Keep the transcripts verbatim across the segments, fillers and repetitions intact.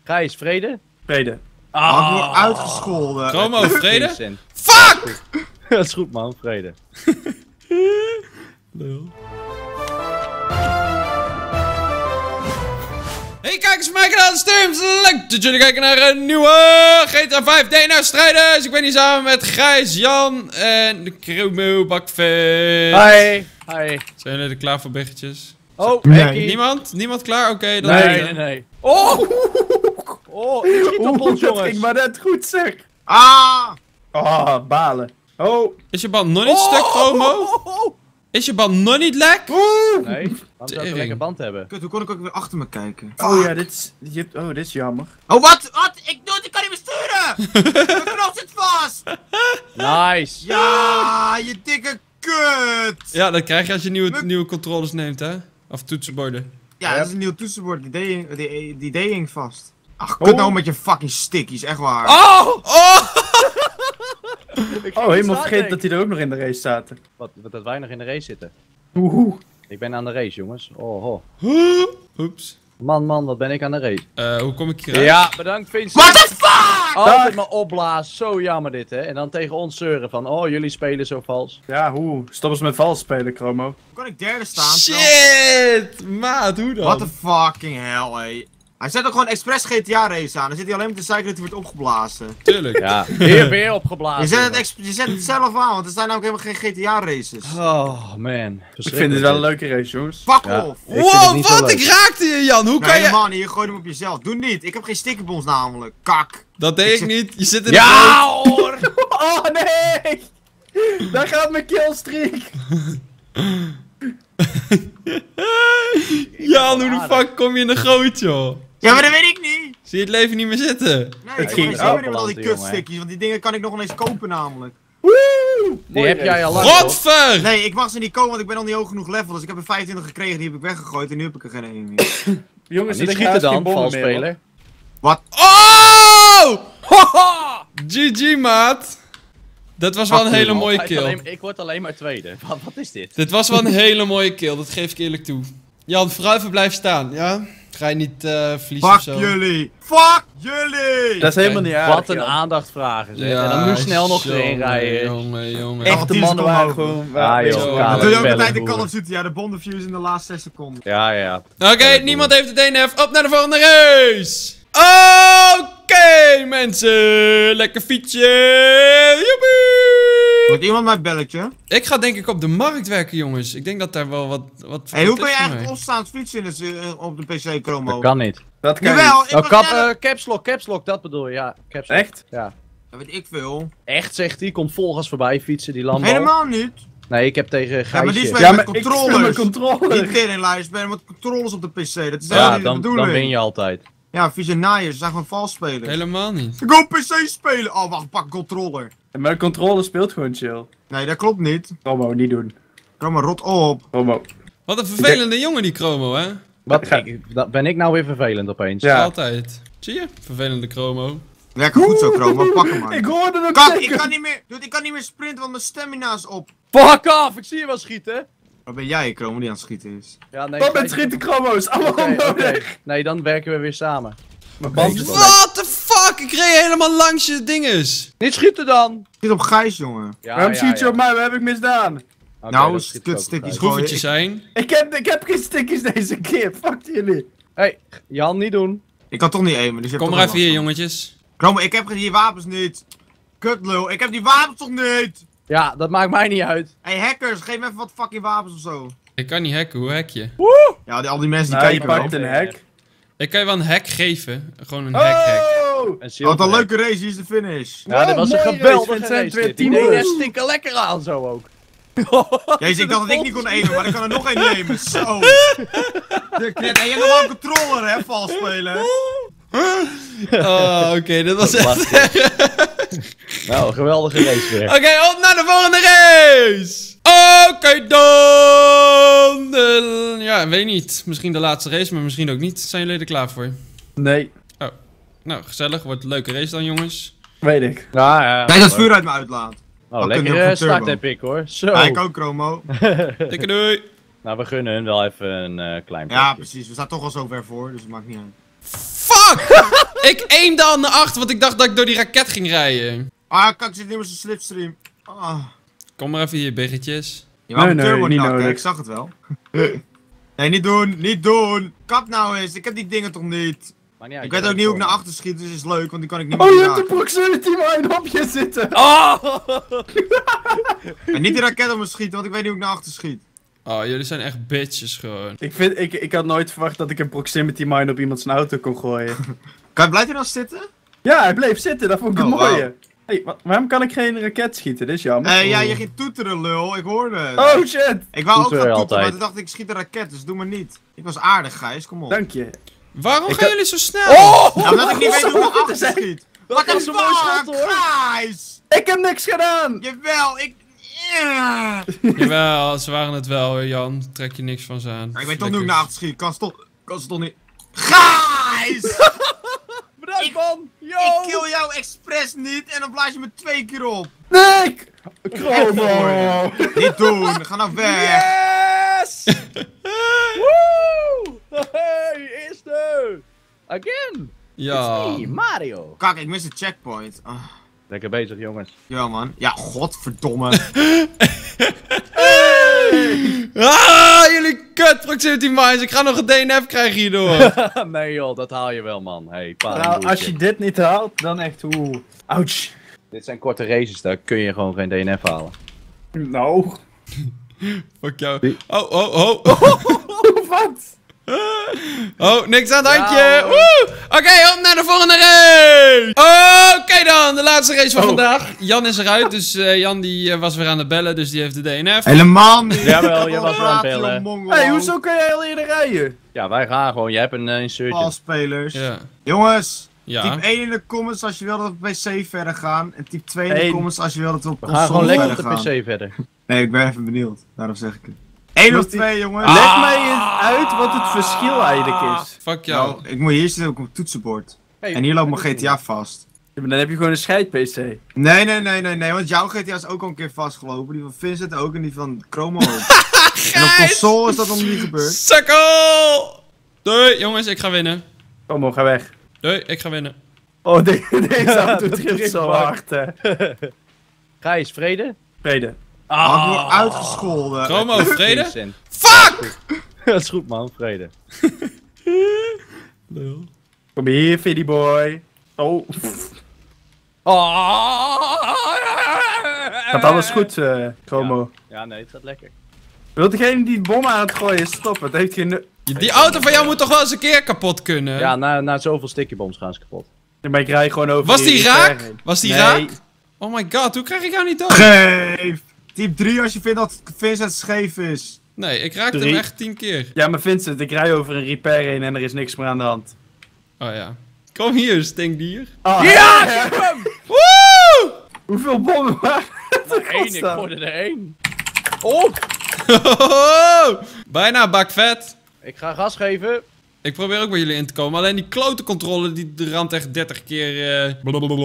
Gijs, vrede? Vrede. Ah, ik word uitgescholden. Chromo, vrede? Vincent. Fuck! Dat is goed, man. Vrede. Lul. Hey kijkers van mijn kanaal, Steams. Leuk dat jullie kijken naar een nieuwe G T A vijf D N F-strijders. Ik ben hier samen met Gijs, Jan en de Chromo Bakvis. Hi. Hi. Zijn jullie er klaar voor biggetjes? Oh, Nee. Hekkie. Niemand? Niemand klaar? Oké, okay, dan Nee, doe ik nee, het. nee. Oh! Oh, ik schiet op ons, dat jongens. ging maar net goed, zeg. Ah! Oh, balen. Oh. Is je band nog niet stuk, Chromo? Oh, oh, oh. Is je band nog niet lek? Nee, waarom zou ik Tering. een lekker band hebben? Kut, hoe kon ik ook weer achter me kijken? Oh ja, dit is, dit, oh, dit is jammer. Oh, wat? Wat? Ik doe het, ik kan niet meer sturen! Mijn knop zit vast! Nice. Ja, je dikke kut! Ja, dat krijg je als je nieuwe, Muk. nieuwe controllers neemt, hè? Of toetsenborden. Ja, dat is een nieuw toetsenbord, die deed, die, die deed hing vast. Ach, kut nou met je fucking stickies, echt waar. Oh! Oh! Oh, helemaal vergeten dat die er ook nog in de race zaten. Wat, wat dat wij nog in de race zitten. Oeh. Ik ben aan de race, jongens. Oh, ho. Oeps. Man, man, wat ben ik aan de race. Eh, hoe kom ik hieruit? Ja, bedankt, Vincent. What the fuck? Altijd maar opblazen. Zo jammer dit, hè. En dan tegen ons zeuren van, oh, jullie spelen zo vals. Ja, hoe? Stop eens met vals spelen, Chromo. Hoe kan ik derde staan? Shit! Maat, hoe dan? What the fucking hell, hé. Hij zet ook gewoon expres G T A race aan. Dan zit hij alleen met de zeiken dat hij wordt opgeblazen. Tuurlijk. Ja, weer, weer opgeblazen. Je zet, het jongen. ex- je zet het zelf aan, want er zijn namelijk helemaal geen G T A races. Oh, man. Ik vind het wel een leuke race, jongens. Fuck Ja. off! Ik vind het Wow, niet zo wat? leuk. Ik raakte je, Jan. Hoe Nee, kan je... helemaal niet, je gooit hem op jezelf. Doe niet, ik heb geen stickerbons namelijk. Kak. Dat deed ik niet. Je zit in de Ja, hoor. Oh nee! Daar gaat mijn killstreak! Jan, hoe de fuck kom je in de goot, joh? Ja, maar dat weet ik niet. Zie je het leven niet meer zitten? Nee, ik ging heb geen ook zin meer met al die beland, jongen. kutstickies, want die dingen kan ik nog ineens kopen namelijk. Woe! Die heb jij al lang, hoor. Godver! Nee, ik mag ze niet kopen, want ik ben al niet hoog genoeg level. Dus ik heb er vijfentwintig gekregen, die heb ik weggegooid en nu heb ik er geen één meer. Jongens, Niet er schieten liggen dan, haast geen bommen meer, valspeler. Wat? Oh! G G, maat. Dat was wel een hele mooie Hij is kill. alleen- ik word alleen maar tweede. Wat, wat is dit? Dit was wel een hele mooie kill, dat geef ik eerlijk toe. Jan, vooral even blijven staan, ja? Ga je niet eh verliezen Fuck of zo? jullie! Fuck jullie! Dat is helemaal niet aardig. Wat een Jan. aandacht vragen, zeg. En dan nu snel nog erin jongen, rijden. Jongen, jongen. Echte tien mannen seconden waren over. gewoon... Ah, waren- joh, Zo, kale Dat doe je ook bellen altijd in voeren. Call of Duty, ja, de bondenfuse in de laatste zes seconden. Ja, ja. Oké, niemand heeft het D N F. Op naar de volgende race. Oké, mensen. Lekker fietsje. Joepie. Wordt iemand mijn belletje? Ik ga denk ik op de markt werken, jongens. Ik denk dat daar wel wat... wat Hé, hey, hoe wat kun je is voor eigenlijk mij. opstaand fietsen in de, eh, op de P C, Chromo? Dat kan niet. Dat kan Jawel, niet. ik Oh, was kap, net- eh, caps lock, caps lock, dat bedoel je. Ja, caps lock. Echt? Ja. Dat weet ik veel. Echt, zegt hij. Komt vol gas voorbij fietsen, die Lambo. Helemaal niet. Nee, ik heb tegen Ja, maar die Gijsje. spelen Ja, met maar ik speel controllers. met controllers. Die teringlijst spelen met controllers op de P C. Dat is Ja, helemaal niet dan, de dan bedoeling. win je altijd. Ja, vieze naaiers, ze zijn gewoon vals spelen. Helemaal niet. Ik wil op P C spelen! Oh, wacht, pak een controller. Maar de controller speelt gewoon chill. Nee, dat klopt niet. Chromo, niet doen. Kom maar, rot op. Chromo. Wat een vervelende jongen die Chromo, hè? Wat, Ga- ik- dat ben ik nou weer vervelend opeens? Ja. Altijd. Zie je? Vervelende Chromo. Lekker goed zo, Chromo. Pak hem maar. Ik hoorde hem Kak, zeggen. ik kan niet meer, dude, ik kan niet meer sprinten, want mijn stamina is op. Fuck off! Ik zie je wel schieten. Waar ben jij, Chromo, die aan het schieten is? Ja, nee. Wat met Gijsje- schieten Chromo's? Allemaal Oké, oké. nodig. Nee, dan werken we weer samen. Mijn band is What the fuck? Ik reed helemaal langs je dinges. Niet schieten dan! Schiet op Gijs, jongen. Ja, Waarom ja, schiet je ja. op mij? Wat heb ik misdaan? Oké, Nou, dat schiet ook kutstikjes op gewoon. Proevertje ik- zijn. Ik heb, ik heb geen stickies deze keer. Fuck jullie. Gijs. Hey, Jan, niet doen. Ik kan toch niet aimen, dus je hebt Kom toch maar wel even hier, last van. jongetjes. Chromo, ik heb die wapens niet. Kutlul, ik heb die wapens toch niet? Ja, dat maakt mij niet uit. Hey hackers, geef me even wat fucking wapens of zo. Ik kan niet hacken, hoe hack je? Ja, die, al die mensen die Nou, je kijken pakt wel. een hack. Ik kan je wel een hack geven. Gewoon een hack hack. Oh! Een Wat zilver. een leuke race, hier is de finish. Ja, dit was een Oh, mooie geweldige race, Vincent, race. weer dit. Die teamwork. deden stinken lekker aan zo ook. Jezus, ik dacht dat ik niet kon aimen, maar ik kan er nog één nemen. Zo. De knet, en je hebt nog wel een controller, hè, vals spelen. Oh, oké, dat was echt... Nou, een geweldige race weer. Oké, op naar de volgende race! Oké dan! De, ja, weet niet. Misschien de laatste race, maar misschien ook niet. Zijn jullie er klaar voor? Nee, Nou, gezellig. Wordt een leuke race dan, jongens. weet ik. Ja, ja. Kijk dat vuur uit me uitlaat. Oh, Wat lekker kunnen we eh, voor start turbo? heb ik hoor. Zo. Ja, ik ook, Chromo. Dikke doei! Nou, we gunnen hun wel even een eh, klein Ja, plekje. precies. We staan toch al zo ver voor, dus het maakt niet uit. Fuck! Ik aimde al naar achter, want ik dacht dat ik door die raket ging rijden. Ah, kak, ik zit niet met zijn slipstream. Ah. Kom maar even hier, biggetjes. Je wou Nee, mijn nee, turbo niet nakken, nodig. ik zag het wel. Nee, niet doen, niet doen. Kap nou eens, ik heb die dingen toch niet. Maar niet uit, Ik je weet ook bent niet hoe ik voor. naar achter schiet, dus is leuk, want die kan ik niet Oh, meer je hebt de raken. proximity mine op je zitten. Oh! En niet die raket op me schieten, want ik weet niet hoe ik naar achter schiet. Oh, jullie zijn echt bitches gewoon. Ik, vind, ik, ik had nooit verwacht dat ik een proximity mine op iemand zijn auto kon gooien. Kan, blijft hij nou zitten? Ja, hij bleef zitten, dat vond ik het Oh, mooie. wauw. Hey, wa- waarom kan ik geen raket schieten? Dit is jammer. Eh, ja, je ging toeteren, lul, ik hoorde het. Oh shit! Ik wou ook Toeteren gaan toeteren, altijd. maar toen dacht ik, ik schiet een raket, dus doe maar niet. Ik was aardig, Gijs, kom op. Dank je. Waarom Ik gaan had- jullie zo snel? Oh! Ja, omdat ik niet weet hoe ik Zo naar achter te zeggen. schiet. Wat was een een mooi schot, fuck, hoor. Gijs! Ik heb niks gedaan! Jawel, ik... Ja. Jawel, ze waren het wel, hoor, Jan. Trek je niks van ze aan. Maar ik weet toch niet hoe ik naar achter schiet, kan ze toch... Kan ze toch niet... Gijs! Bedankt, man! Yo! Ik kill jou expres niet en dan blaas je me twee keer op. Nick! Chromo! Niet doen, ga nou weg. Yes! Woo! Hey, eerste! Again! Ja. Hey, Mario! Kak, ik mis een checkpoint. Ah, Lekker bezig, jongens. ja man. Ja, godverdomme. Ah, jullie kut proximity mines. Ik ga nog een D N F krijgen hierdoor. Nee joh, dat haal je wel, man. Hey, pa, Nou, als je dit niet haalt, dan echt oeh. Ouch. Dit zijn korte races, daar kun je gewoon geen D N F halen. Nou. Fuck jou. Wie? Oh, oh, oh. Wat? Oh, niks aan het Ja, handje. hoor. Woe! Oké, op naar de volgende race. Oké dan, de laatste race van Oh. vandaag. Jan is eruit, dus eh, Jan die eh, was weer aan het bellen, dus die heeft de D N F. Helemaal niet. Jawel, je was wel aan het Praat, bellen. joh, mongol. Hé, hey, hoezo kan jij al eerder rijden? Ja, wij gaan gewoon. Jij hebt een uh, insurgent. Valspelers. Ja. Jongens, Ja. typ één in de comments als je wil dat we op P C verder gaan. En typ twee in de Eén. comments als je wil dat we op We console gaan gewoon lekker op verder de gaan. P C verder. Nee, ik ben even benieuwd. Daarom zeg ik het. één of Moet die- twee, jongens. Leg mij eens uit wat het verschil eigenlijk is. Fuck jou. Nou, ik moet hier zitten op het toetsenbord. Hey, En hier loopt mijn G T A vast. Ja, maar dan heb je gewoon een scheid-P C. Nee, nee, nee, nee, nee, want jouw G T A is ook al een keer vastgelopen. Die van Vincent ook en die van Chromo ook. En op console is dat nog niet gebeurd. Sukkel! Doei, jongens, ik ga winnen. Kom op, ga weg. Doei, ik ga winnen. Oh, de- deze auto dat drift drift zo hard. hard, hè. Gijs, vrede? Vrede. Ah, ik word uitgescholden. Chromo, vrede? Vincent. Fuck! Dat is goed, man. Vrede. Lul. Kom hier, Fiddy boy. Oh, gaat alles goed, eh Chromo? Ja, nee, het gaat lekker. Wilt degene die bommen aan het gooien is stoppen? Het heeft geen... nu- Die auto van jou moet toch wel eens een keer kapot kunnen? Ja, na, na zoveel stickybombs gaan ze kapot. Ja, maar ik rij gewoon over Was die repair raak? heen. Was die Nee. raak? Oh my god, hoe krijg ik jou niet dood? Geef! Typ drie als je vindt dat Vincent scheef is. Nee, ik raakte Drie. hem echt tien keer. Ja, maar Vincent, ik rij over een repair heen en er is niks meer aan de hand. Oh ja. Kom hier, stinkdier. Ah, Ja, hè? ik heb hem! Woe! Hoeveel bommen waren er? Eén, ik Godsnaam. hoorde er één. Oh! Bijna bakvet. Ik ga gas geven. Ik probeer ook bij jullie in te komen. Alleen die klote controle die ramt echt dertig keer. eh.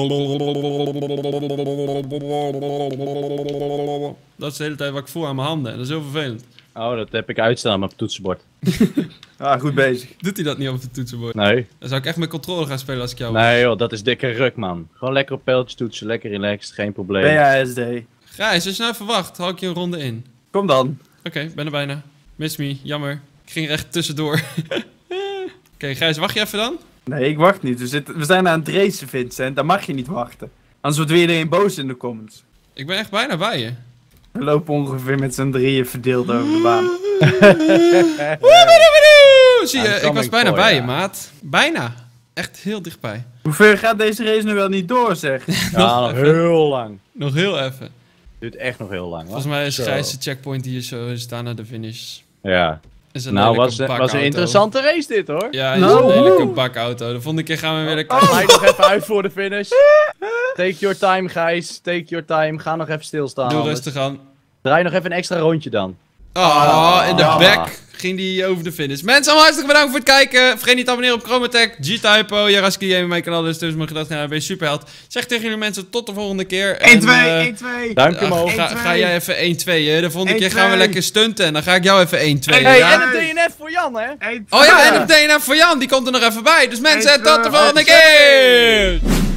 Dat is de hele tijd wat ik voel aan mijn handen. En dat is heel vervelend. Oh, dat heb ik uitstaan op mijn toetsenbord. Ah, goed bezig. Doet hij dat niet op de toetsenbord? Nee. Dan zou ik echt met controle gaan spelen als ik jou was. Nee joh, dat is dikke ruk, man. Gewoon lekker op pijltjes toetsen, lekker relaxed, geen probleem. B A S D. Gijs, als je nou verwacht, hou ik je een ronde in. Kom dan. Oké, ben er bijna. Miss me, jammer. Ik ging er echt tussendoor. Oké, Gijs, wacht je even dan? Nee, ik wacht niet. We, zitten, we zijn aan het racen, Vincent. Dan mag je niet wachten. Anders wordt weer iedereen boos in de comments. Ik ben echt bijna bij je. We lopen ongeveer met z'n drieën verdeeld over de baan. Woedoedoedoe! Zie je, I'm ik was coming bijna for bij ya. je, maat. Bijna. Echt heel dichtbij. Hoe ver gaat deze race nu wel niet door, zeg? Ja, nog heel lang. Nog heel even. Duurt echt nog heel lang, hoor. Volgens mij is Zo. Gijs de checkpoint hier zo staan naar de finish. Ja. Is een Nou, lelijke was, was bakauto. een interessante race dit, hoor. Ja, is Nou, een lelijke oeh. bakauto. De volgende keer gaan we weer de Ga je nog even uit voor de finish. Take your time, Gijs. Take your time. Ga nog even stilstaan. Doe anders. rustig aan. Draai nog even een extra rondje dan. Oh, in de Ja. back. ging die over de finish. Mensen, allemaal hartstikke bedankt voor het kijken. Vergeet niet te abonneren op Chromatech, G-Typo, Jaraski Game, mijn kanaal. Dus dus mocht je dat gaan, dan ben je superheld. Zeg tegen jullie mensen, tot de volgende keer. één twee, uh, één twee. Duimpje uh, omhoog. ga, ga jij even één twee, de volgende keer gaan we één twee. lekker stunten. En dan ga ik jou even één twee. Hey, ja? en een D N F voor Jan, hè? één twee. Oh ja, en een D N F voor Jan, die komt er nog even bij. Dus mensen, één twee. tot de volgende één twee. keer!